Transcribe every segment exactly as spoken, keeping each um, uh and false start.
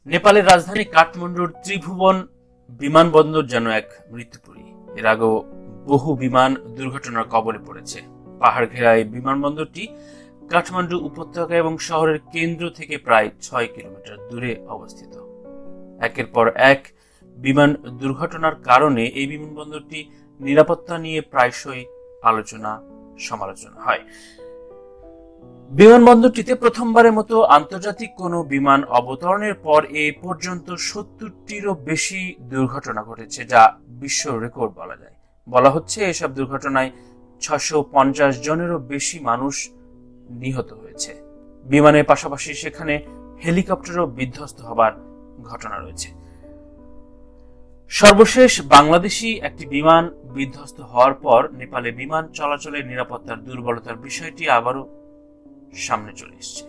নেপালের রাজধানী কাঠমান্ডুর ত্রিভুবন বিমানবন্দর যেন এক মৃত্যুপুরী। এর আগেও বহু বিমান দুর্ঘটনার কবলে পড়েছে। পাহাড় ঘেরা এই বিমানবন্দরটি কাঠমান্ডু উপত্যকা এবং শহরের কেন্দ্র থেকে প্রায় ছয় কিলোমিটার দূরে অবস্থিত। একের পর এক বিমান দুর্ঘটনার কারণে এই বিমানবন্দরটি নিরাপত্তা নিয়ে প্রায়শই আলোচনা সমালোচনা হয়। বিমানবন্দরটিতে প্রথমবারের মতো আন্তর্জাতিক কোনো বিমান অবতরণের পর এ পর্যন্ত সত্তরটিরও বেশি দুর্ঘটনা ঘটেছে, যা বিশ্ব রেকর্ড বলা যায়। বলা হচ্ছে এসব দুর্ঘটনায় ছশো পঞ্চাশ জনেরও বেশি মানুষ নিহত হয়েছে। বিমানের পাশাপাশি সেখানে হেলিকপ্টারও বিধ্বস্ত হবার ঘটনা রয়েছে। সর্বশেষ বাংলাদেশি একটি বিমান বিধ্বস্ত হওয়ার পর নেপালে বিমান চলাচলের নিরাপত্তার দুর্বলতার বিষয়টি আবারও সামনে চলে এসেছে।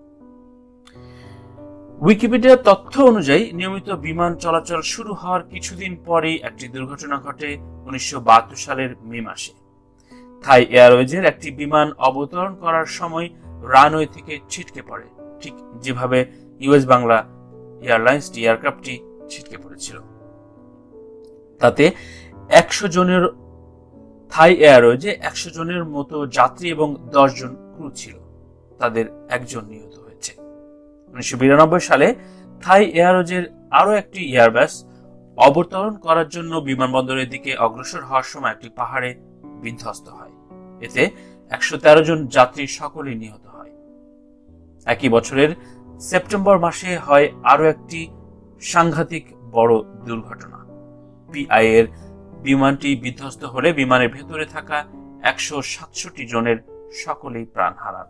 উইকিপিডিয়ার তথ্য অনুযায়ী নিয়মিত বিমান চলাচল শুরু হওয়ার কিছুদিন পরেই একটি দুর্ঘটনা ঘটে উনিশশো বাহাত্তর সালের মে মাসে। থাই এয়ারওয়েজের একটি বিমান অবতরণ করার সময় রানওয়ে থেকে ছিটকে পড়ে, ঠিক যেভাবে ইউএস বাংলা এয়ারলাইন্সটি এয়ারক্রাফটটি ছিটকে পড়েছিল। তাতে একশো জনের থাই এয়ারওয়েজে একশো জনের মতো যাত্রী এবং দশ জন ক্রু ছিল। তাদের একজন নিহত হয়েছে। উনিশশো বিরানব্বই সালে থাই এয়ারওয়েজের আরো একটি এয়ারবাস অবতরণ করার জন্য বিমানবন্দরের দিকে অগ্রসর হওয়ার সময় একটি পাহাড়ে বিধ্বস্ত হয়। এতে একশো তেরো জন যাত্রী সকলেই নিহত হয়। একই বছরের সেপ্টেম্বর মাসে হয় আরো একটি সাংঘাতিক বড় দুর্ঘটনা। পিআই এর বিমানটি বিধ্বস্ত হলে বিমানের ভেতরে থাকা একশো সাতষট্টি জনের সকলেই প্রাণ হারান।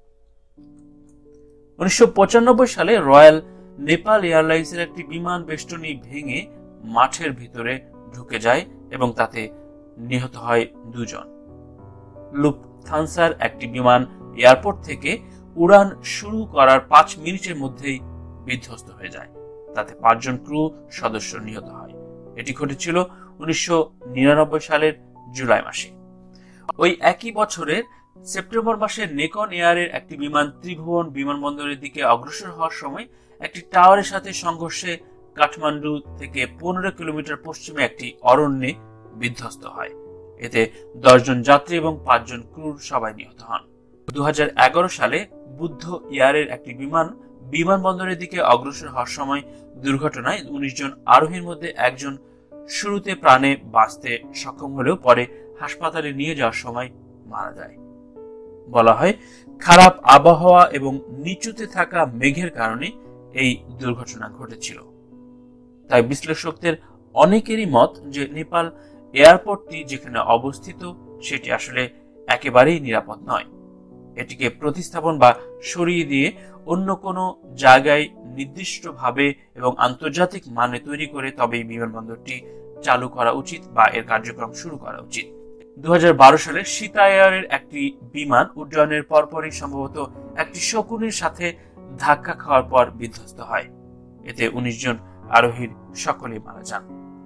উনিশশো পঁচানব্বই সালে রয়্যাল নেপাল এয়ারলাইন্সের একটি বিমান বেষ্টনী ভেঙে মাঠের ভিতরে ঢুকে যায় এবং তাতে নিহত হয় দুজন। লুফথানসার একটি বিমান এয়ারপোর্ট থেকে উড়ান শুরু করার পাঁচ মিনিটের মধ্যেই বিধ্বস্ত হয়ে যায়। তাতে পাঁচজন ক্রু সদস্য নিহত হয়। এটি ঘটেছিল উনিশশো নিরানব্বই সালের জুলাই মাসে। ওই একই বছরের সেপ্টেম্বর মাসে নেকন এয়ারের একটি বিমান ত্রিভুবন বিমানবন্দরের দিকে অগ্রসর হওয়ার সময় একটি টাওয়ারের সাথে সংঘর্ষে কাঠমান্ডু থেকে পনেরো কিলোমিটার পশ্চিমে একটি অরণ্যে বিধ্বস্ত হয়। এতে দশ জন যাত্রী এবং পাঁচজন ক্রুর সবাই নিহত হন। দু হাজার এগারো সালে বুদ্ধ এয়ারের একটি বিমান বিমানবন্দরের দিকে অগ্রসর হওয়ার সময় দুর্ঘটনায় উনিশ জন আরোহীর মধ্যে একজন শুরুতে প্রাণে বাঁচতে সক্ষম হলেও পরে হাসপাতালে নিয়ে যাওয়ার সময় মারা যায়। বলা হয় খারাপ আবহাওয়া এবং নিচুতে থাকা মেঘের কারণে এই দুর্ঘটনা ঘটেছিল। তাই বিশ্লেষকদের অনেকেরই মত যে নেপাল এয়ারপোর্টটি যেখানে অবস্থিত সেটি আসলে একেবারেই নিরাপদ নয়। এটিকে প্রতিস্থাপন বা সরিয়ে দিয়ে অন্য কোনো জায়গায় নির্দিষ্টভাবে এবং আন্তর্জাতিক মানে তৈরি করে তবেই বিমানবন্দরটি চালু করা উচিত বা এর কার্যক্রম শুরু করা উচিত। দু হাজার বারো সালে সীতা এয়ারের একটি বিমান উড্ডয়নের পরপরই সম্ভবত একটি শকুনির সাথে ধাক্কা খাওয়ার পর বিধ্বস্ত হয়। এতে উনিশ জন আরোহীর সকলেই মারা যান।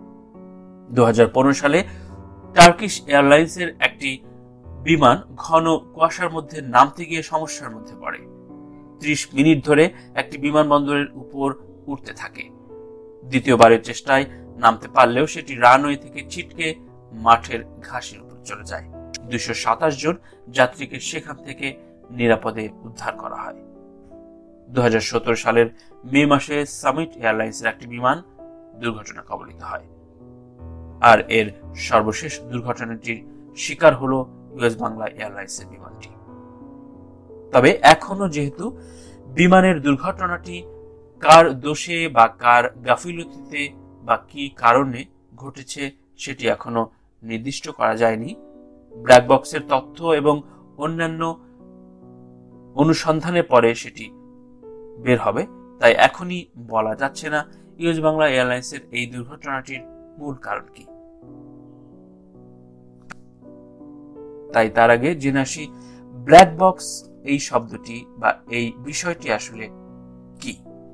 দু হাজার পনেরো সালে টার্কিশ এয়ারলাইন্সের একটি বিমান ঘন কুয়াশার মধ্যে নামতে গিয়ে সমস্যার মধ্যে পড়ে। ত্রিশ মিনিট ধরে একটি বিমানবন্দরের উপর উঠতে থাকে। দ্বিতীয়বারের চেষ্টায় নামতে পারলেও সেটি রানওয়ে থেকে ছিটকে মাঠের ঘাসের উপর চলে যায়। দুইশো সাতাশ জন যাত্রীকে সেখান থেকে নিরাপদে উদ্ধার করা হয়। দু হাজার সতেরো সালের মে মাসে সামিট এয়ারলাইন্সের একটি বিমান দুর্ঘটনা কবলিত হয়। আর এর সর্বশেষ দুর্ঘটনাটির শিকার হলো ইউএস বাংলা এয়ারলাইন্সের বিমানটি। তবে এখনো যেহেতু বিমানের দুর্ঘটনাটি কার দোষে বা কার গাফিলতিতে বা কি কারণে ঘটেছে সেটি এখনো নির্দিষ্ট করা যায়নি। ব্ল্যাক বক্সের তথ্য এবং অন্যান্য অনুসন্ধানের পরে সেটি বের হবে। তাই এখনই বলা যাচ্ছে না ইউএস বাংলা এয়ারলাইন্সের এই দুর্ঘটনাটির মূল কারণ কি। তাই তার আগে জেনে আসি ব্ল্যাক বক্স এই শব্দটি বা এই বিষয়টি আসলে কি।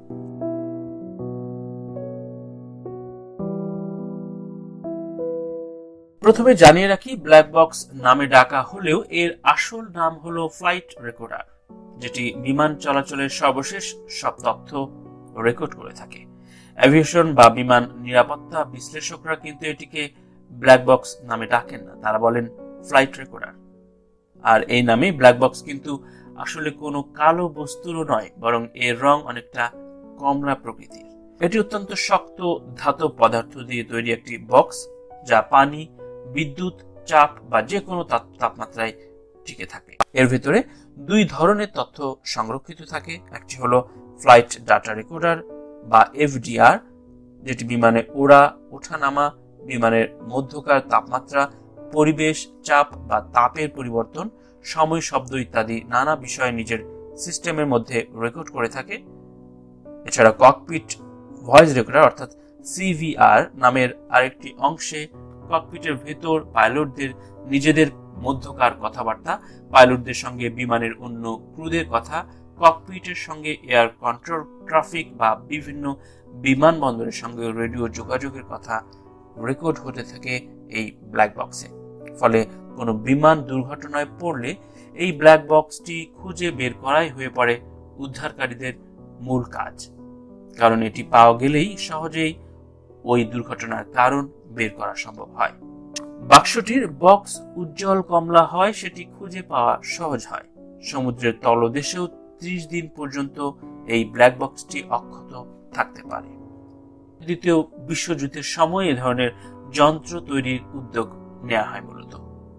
প্রথমে জানিয়ে রাখি, ব্ল্যাক বক্স নামে ডাকা হলেও এর আসল নাম হলো ফ্লাইট রেকর্ডার, যেটি বিমান চলাচলের সর্বশেষ সব তথ্য রেকর্ড করে থাকে। এভিয়েশন বা বিমান নিরাপত্তা বিশ্লেষকরা কিন্তু এটিকে ব্ল্যাক বক্স নামে ডাকেন না, তারা বলেন ফ্লাইট রেকর্ডার। আর এই নামে ব্ল্যাক বক্স কিন্তু আসলে কোনো কালো বস্তুরও নয়, বরং এর রং অনেকটা কমলা প্রকৃতির। এটি অত্যন্ত শক্ত ধাতব পদার্থ দিয়ে তৈরি একটি বক্স, যা পানি, বিদ্যুৎ, চাপ বা যে কোনো তাপমাত্রায় টিকে থাকে। এর ভিতরে দুই ধরনের তথ্য সংরক্ষিত থাকে। একটি হলো ফ্লাইট ডাটা রেকর্ডার বা এফডিআর, যেটি বিমানে ওড়া, ওঠানামা, বিমানের মধ্যকার তাপমাত্রা, পরিবেশ, চাপ বা তাপের পরিবর্তন, সময়, শব্দ ইত্যাদি নানা বিষয়ে নিজের সিস্টেমের মধ্যে রেকর্ড করে থাকে। এছাড়া ককপিট ভয়েস রেকর্ডার অর্থাৎ সিভিআর নামের আরেকটি অংশে ককপিটের ভেতর পাইলটদের নিজেদের মধ্যকার কথাবার্তা, পাইলটদের সঙ্গে বিমানের অন্য ক্রুদের কথা, ককপিটের সঙ্গে এয়ার কন্ট্রোল, ট্রাফিক বা বিভিন্ন বিমানবন্দরের সঙ্গে রেডিও যোগাযোগের কথা রেকর্ড হতে থাকে এই ব্ল্যাক বক্সে। ফলে কোনো বিমান দুর্ঘটনায় পড়লে এই ব্ল্যাক বক্সটি খুঁজে বের করাই হয়ে পড়ে উদ্ধারকারীদের মূল কাজ, কারণ এটি পাওয়া গেলেই সহজেই ওই দুর্ঘটনার কারণ বের করা সম্ভব হয়। বাক্সটির বক্স উজ্জ্বল কমলা হয়, সেটি খুঁজে পাওয়া সহজ হয়। সমুদ্রের তলদেশেও ত্রিশ দিন পর্যন্ত এই ব্ল্যাক বক্সটি অক্ষত থাকতে পারে। দ্বিতীয় বিশ্বযুদ্ধের সময় এ ধরনের যন্ত্র তৈরির উদ্যোগ নেওয়া হয় মূলত।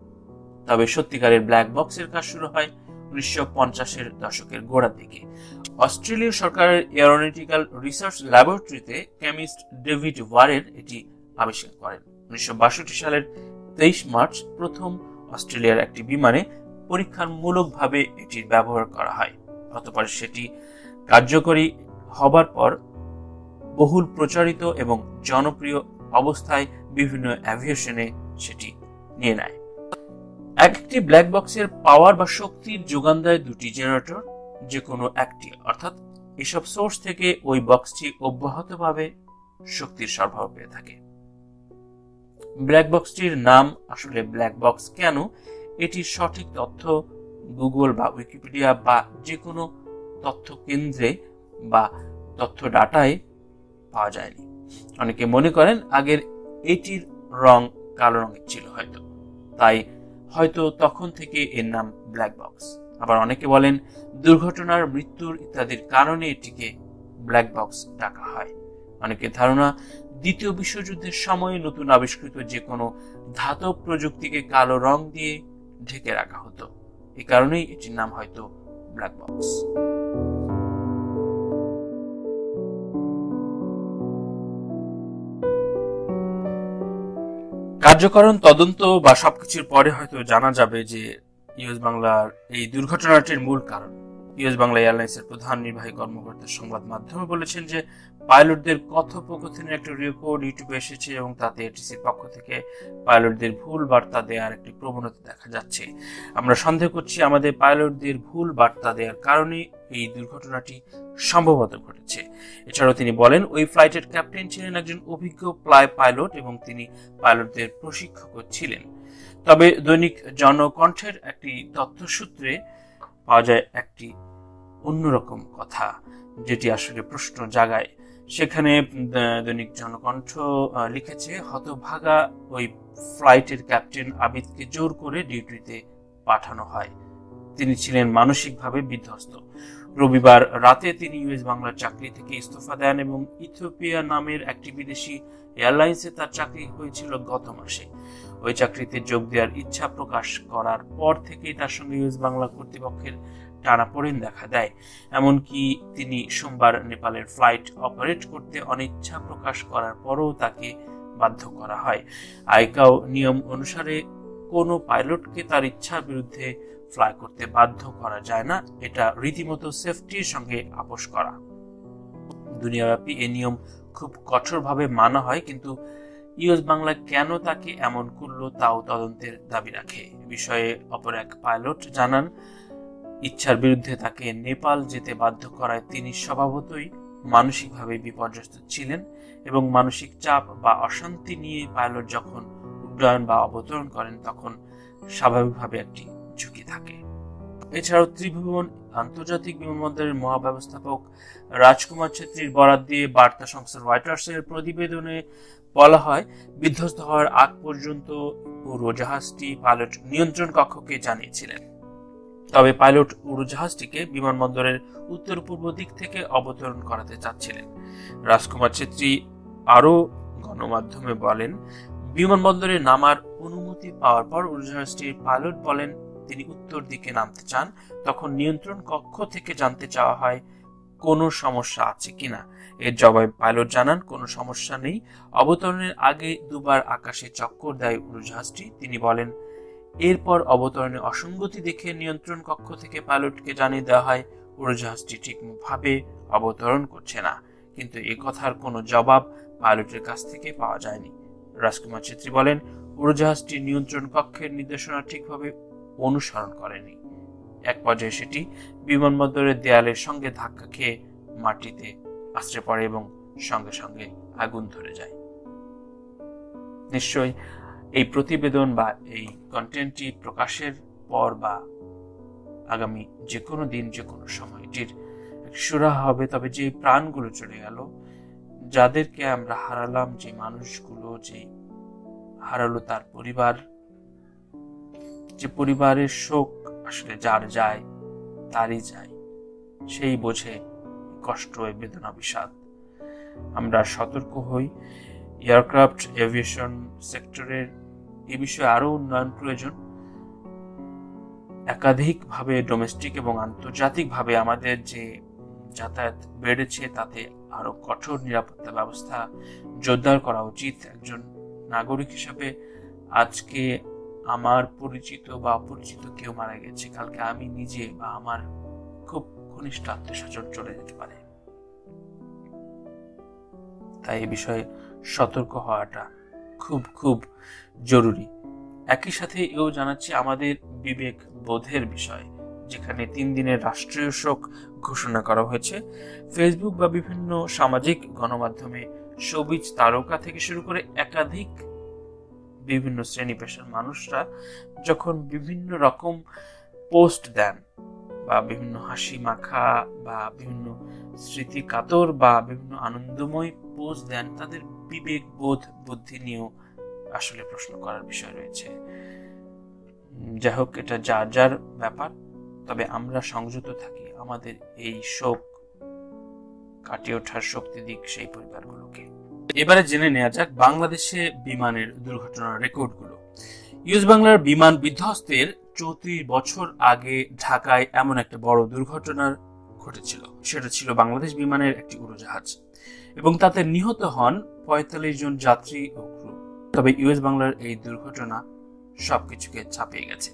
তবে সত্যিকারের ব্ল্যাক বক্সের কাজ শুরু হয় উনিশশো পঞ্চাশের দশকের গোড়ার দিকে। অস্ট্রেলীয় সরকারের এরোনটিক্যাল রিসার্চ ল্যাবরেটরিতে কেমিস্ট ডেভিড ওয়ারের এটি আবিষ্কার করেন। উনিশশো বাষট্টি সালের তেইশ মার্চ প্রথম অস্ট্রেলিয়ার একটি বিমানে পরীক্ষামূলকভাবে এটির ব্যবহার করা হয়। অতঃপর সেটি কার্যকরী হবার পর বহুল প্রচারিত এবং জনপ্রিয় অবস্থায় বিভিন্ন অ্যাভিয়েশনে সেটি নিয়ে নেয়। একটি ব্ল্যাক বক্সের পাওয়ার বা শক্তির যোগান দেয় দুটি জেনারেটর, যে কোনো একটি, অর্থাৎ এসব সোর্স থেকে ওই বক্সটি অব্যাহতভাবে শক্তির সরবরাহ পেয়ে থাকে। ব্ল্যাক বক্সটির নাম আসলে ব্ল্যাক বক্স কেন, এটির সঠিক তথ্য গুগল বা উইকিপিডিয়া বা যে কোনো তথ্য কেন্দ্রে বা তথ্য ডাটায় পাওয়া যায়নি। অনেকে মনে করেন আগের এটির রং কালো রঙের ছিল হয়তো, তাই হয়তো তখন থেকে এর নাম ব্ল্যাক বক্স। আবার অনেকে বলেন দুর্ঘটনার, মৃত্যুর ইত্যাদির কারণে এটিকে ব্ল্যাক বক্স ডাকা হয়। অনেকের ধারণা দ্বিতীয় বিশ্বযুদ্ধের সময় নতুন আবিষ্কৃত যে কোনো ধাতব প্রযুক্তিকে কালো রং দিয়ে ঢেকে রাখা হতো, এই কারণেই এটির নাম হয়তো ব্ল্যাক বক্স। কার্যকরণ তদন্ত বা সবকিছুর পরে হয়তো জানা যাবে যে ইউএস বাংলার এই দুর্ঘটনাটির মূল কারণ। ইউএস বাংলা এয়ারলাইন্সের প্রধান নির্বাহী কর্মকর্তা সংবাদ মাধ্যমে বলেছেন যে পাইলটদের কথোপকথনের একটা রেকর্ড ইউটিউবে এসেছে এবং তাতে এটিসির পক্ষ থেকে পাইলটদের ভুল বার্তা দেওয়ার একটি প্রবণতা দেখা যাচ্ছে। আমরা সন্দেহ করছি আমাদের পাইলটদের ভুল বার্তা দেওয়ার কারণে এই দুর্ঘটনাটি সম্ভবত ঘটেছে। এছাড়াও তিনি বলেন ওই ফ্লাইটের ক্যাপ্টেন ছিলেন একজন অভিজ্ঞ ফ্লাই পাইলট এবং তিনি পাইলটদের প্রশিক্ষকও ছিলেন। তবে দৈনিক জনকণ্ঠের একটি তথ্যসূত্রে পাওয়া যায় একটি অন্যরকম কথা, যেটি আসলে প্রশ্ন জাগায়। সেখানে দৈনিক জনকণ্ঠ লিখেছে, হতভাগা ওই ফ্লাইটের ক্যাপ্টেন আবিদকে জোর করে ডিউটিতে পাঠানো হয়। তিনি ছিলেন মানসিকভাবে বিধ্বস্ত। রবিবার রাতে তিনি ইউএস বাংলার চাকরি থেকে ইস্তফা দেন এবং ইথিওপিয়া নামের একটি বিদেশি এয়ারলাইন্সে তার চাকরি হয়েছিল গত মাসে। ওই চাকরিতে যোগ দেওয়ার ইচ্ছা প্রকাশ করার পর থেকেই তার সঙ্গে ইউএস বাংলা কর্তৃপক্ষের টানাপোড়েন দেখা দেয়। এমনকি তিনি সোমবার নেপালের ফ্লাইট অপারেট করতে অনিচ্ছা প্রকাশ করার পরও তাকে বাধ্য করা হয়। আইকাও নিয়ম অনুসারে কোনো পাইলটকে তার ইচ্ছার বিরুদ্ধে ফ্লাই করতে বাধ্য করা যায় না, এটা রীতিমতো সেফটির সঙ্গে আপোষ করা। দুনিয়াব্যাপী এই নিয়ম খুব কঠোরভাবে মানা হয়, কিন্তু ইউএস বাংলা কেন তাকে এমন করলো তাও তদন্তের দাবি রাখে। বিষয়ে অপর এক পাইলট জানান, ইচ্ছার বিরুদ্ধে তাকে নেপাল যেতে বাধ্য করায় তিনি স্বভাবতই মানসিকভাবে বিপর্যস্ত ছিলেন এবং মানসিক চাপ বা অশান্তি নিয়ে পাইলট যখন উড্ডয়ন বা অবতরণ করেন তখন স্বাভাবিকভাবে একটি ঝুঁকি থাকে। এছাড়াও ত্রিভুবন আন্তর্জাতিক বিমানবন্দরের মহাব্যবস্থাপক রাজকুমার ছেত্রীর বরাত দিয়ে বার্তা সংস্থা রয়টার্সের প্রতিবেদনে বলা হয়, বিধ্বস্ত হওয়ার আগ পর্যন্ত উড়োজাহাজটি পাইলট নিয়ন্ত্রণ কক্ষকে জানিয়েছিলেন। তবে পাইলট উড়োজাহাজটিকে বিমানবন্দরের উত্তর পূর্ব দিক থেকে অবতরণ করাতে চাচ্ছিলেন। রাজকুমার ছেত্রী আরও গণমাধ্যমে বলেন, বিমানবন্দরে নামার অনুমতি পাওয়ার পর উড়োজাহাজটির পাইলট বলেন তিনি উত্তর দিকে নামতে চান। তখন নিয়ন্ত্রণ কক্ষ থেকে জানতে চাওয়া হয় কোনো সমস্যা আছে কিনা। এর জবাবে পাইলট জানান কোনো সমস্যা নেই। অবতরণের আগে দুবার আকাশে চক্কর দেয় উড়োজাহাজটি। তিনি বলেন, এরপর অবতরণে অসঙ্গতি দেখে নিয়ন্ত্রণ কক্ষ থেকে পাইলটকে জানিয়ে দেওয়া হয় উড়োজাহাজটি ঠিকভাবে অবতরণ করছে না, কিন্তু এ কথার কোনো জবাব পাইলটের কাছ থেকে পাওয়া যায়নি। রাজকুমার ছেত্রী বলেন, উড়োজাহাজটি নিয়ন্ত্রণ কক্ষের নির্দেশনা ঠিকভাবে অনুসরণ করেনি। এক পর্যায়ে সেটি বিমানবন্দরের দেয়ালের সঙ্গে ধাক্কা খেয়ে মাটিতে আছড়ে পড়ে এবং সঙ্গে সঙ্গে আগুন ধরে যায়। নিশ্চয়ই এই প্রতিবেদন বা এই কন্টেন্টটি প্রকাশের পর বা আগামী যে কোনো দিন যে কোনো সময় এটির সুরাহা হবে। তবে যে প্রাণগুলো চলে গেল, যাদেরকে আমরা হারালাম, যে মানুষগুলো যে হারালো তার পরিবার, যে পরিবারের শোক আসলে যার যায় তারই যায়, সেই বোঝে কষ্ট, বেদনা, বিষাদ। আমরা সতর্ক হই। এয়ারক্রাফট এভিয়েশন সেক্টরের এ বিষয়ে আরো উন্নয়ন প্রয়োজন। একাধিকভাবে ডোমেস্টিক এবং আন্তর্জাতিকভাবে আমাদের যে যাতায়াত বেড়েছে, তাতে আরো কঠোর নিরাপত্তা ব্যবস্থা জোরদার করা উচিত। একজন নাগরিক হিসেবে আজকে আমার পরিচিত বা অপরিচিত কেউ মারা গেছে, কালকে আমি নিজে বা আমার খুব ঘনিষ্ঠ আত্মীয়স্বজন চলে যেতে পারে। তাই এই বিষয়ে সতর্ক হওয়াটা খুব খুব জরুরি। একই সাথে এও জানাচ্ছি আমাদের বিবেক বোধের বিষয়, যেখানে তিন দিনের রাষ্ট্রীয় শোক ঘোষণা করা হয়েছে। ফেসবুক বা বিভিন্ন সামাজিক গণমাধ্যমে শোবিজ তারকা থেকে শুরু করে একাধিক বিভিন্ন শ্রেণী পেশার মানুষরা যখন বিভিন্ন রকম পোস্ট দেন বা বিভিন্ন হাসি মাখা বা বিভিন্ন স্মৃতি কাতর বা বিভিন্ন আনন্দময় পোস্ট দেন, তাদের বিবেক বোধ বুদ্ধি নিয়েও আসলে প্রশ্ন করার বিষয় রয়েছে। যাই হোক, এটা যার যার ব্যাপার, তবে আমরা সংযত থাকি, আমাদের এই শোক কাটিয়ে ওঠার শক্তি দিক সেই পরিবারগুলোকে। এবারে জেনে নেওয়া যাক বাংলাদেশে বিমানের দুর্ঘটনার রেকর্ডগুলো। ইউএস বাংলার বিমান বিধ্বস্তের চৌত্রিশ বছর আগে ঢাকায় এমন একটা বড় দুর্ঘটনা ঘটেছিল। সেটা ছিল বাংলাদেশ বিমানের একটি উড়োজাহাজ এবং তাতে নিহত হন পঁয়তাল্লিশ জন যাত্রী ও ক্রু। তবে ইউএস বাংলার এই দুর্ঘটনা সবকিছুকে ছাপিয়ে গেছে।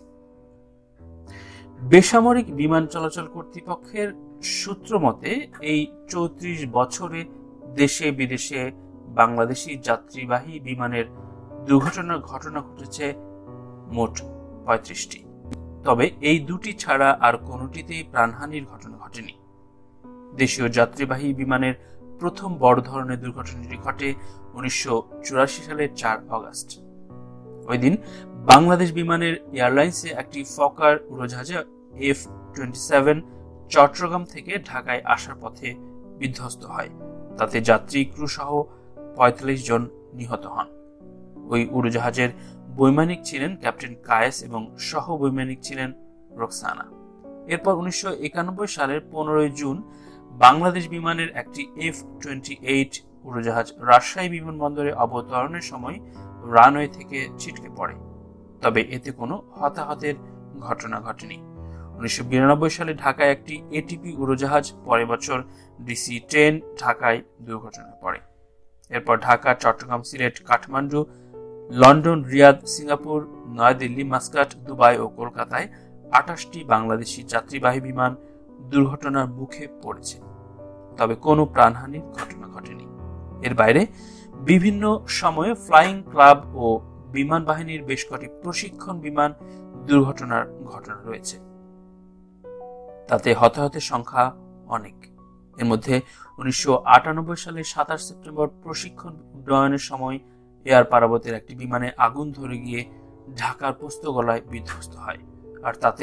বেসামরিক বিমান চলাচল কর্তৃপক্ষের সূত্র মতে এই চৌত্রিশ বছরে দেশে বিদেশে বাংলাদেশি যাত্রীবাহী বিমানের দুর্ঘটনার ঘটনা ঘটেছে মোট পঁয়ত্রিশটি। তবে এই দুটি ছাড়া আর কোনোটিতেই প্রাণহানির ঘটনা ঘটেনি। দেশীয় যাত্রীবাহী বিমানের প্রথম বড় ধরনের দুর্ঘটনাটি ঘটে উনিশশো চুরাশি সালের চার অগস্ট। ওই দিন বাংলাদেশ বিমানের এয়ারলাইন্সে একটি ফকার উড়োজাহাজ এফ টোয়েন্টি সেভেন চট্টগ্রাম থেকে ঢাকায় আসার পথে বিধ্বস্ত হয়। তাতে যাত্রী ক্রু সহ পঁয়তাল্লিশ জন নিহত হন। ওই উড়োজাহাজের বৈমানিক ছিলেন ক্যাপ্টেন কায়েস এবং সহ বৈমানিক ছিলেন রোকসানা। এরপর উনিশশো একানব্বই সালের পনেরোই জুন বাংলাদেশ বিমানের একটি এফ টোয়েন্টি এইট উড়োজাহাজ রাজশাহী বিমানবন্দরে অবতরণের সময় রানওয়ে থেকে ছিটকে পড়ে। তবে এতে কোনো হতাহতের ঘটনা ঘটেনি। উনিশশো বিরানব্বই সালে ঢাকায় একটি এটিপি উড়োজাহাজ পরের বছর ডিসি টেন ঢাকায় দুর্ঘটনায় পড়ে। এরপর Dhaka, Chattogram, Sylhet, Kathmandu, London, Riyadh, Singapore, New Delhi, Muscat, Dubai ও কলকাতায় আটাশটি বাংলাদেশি যাত্রীবাহী বিমান দুর্ঘটনার মুখে পড়েছে। তবে কোনো প্রাণহানির ঘটনা ঘটেনি। এর বাইরে বিভিন্ন সময়ে ফ্লাইং ক্লাব ও বিমান বাহিনীর বেশ কটি প্রশিক্ষণ বিমান দুর্ঘটনার ঘটনা রয়েছে। তাতে হতাহতের সংখ্যা অনেক। এর মধ্যে উনিশশো আটানব্বই সালের সাতাশ সেপ্টেম্বর প্রশিক্ষণ উড্ডয়নের সময় এয়ার পারাবতের একটি বিমানে আগুন ধরে গিয়ে ঢাকার পোস্তগোলায় বিধ্বস্ত হয়, আর তাতে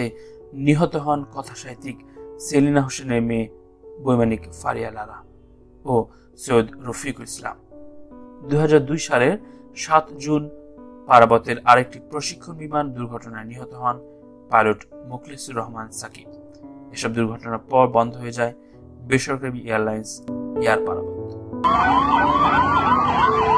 নিহত হন কথাসাহিত্যিক সেলিনা হোসেনের মেয়ে বৈমানিক ফারিয়া লারা ও সৈয়দ রফিকুল ইসলাম। দুই হাজার দুই সালের সাত জুন পারাবতের আরেকটি প্রশিক্ষণ বিমান দুর্ঘটনায় নিহত হন পাইলট মুখলিসুর রহমান সাকিব। এসব দুর্ঘটনার পর বন্ধ হয়ে যায় বেসরকারি এয়ারলাইন্স এয়ার পারাবত।